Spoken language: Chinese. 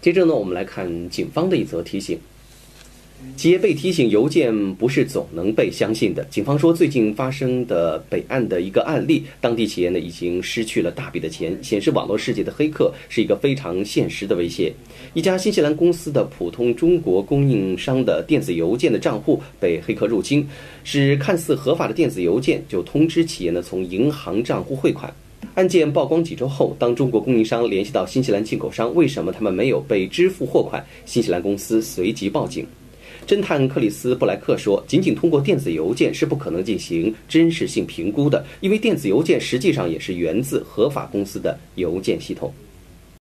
接着呢，我们来看警方的一则提醒。企业被提醒邮件不是总能被相信的。警方说，最近发生的北岸的一个案例，当地企业呢已经失去了大笔的钱，显示网络世界的黑客是一个非常现实的威胁。一家新西兰公司的普通中国供应商的电子邮件的账户被黑客入侵，使看似合法的电子邮件就通知企业呢从银行账户汇款。案件曝光几周后，当中国供应商联系到新西兰进口商，为什么他们没有被支付货款？新西兰公司随即报警。侦探克里斯布莱克说，仅仅通过电子邮件是不可能进行真实性评估的，因为电子邮件实际上也是源自合法公司的邮件系统。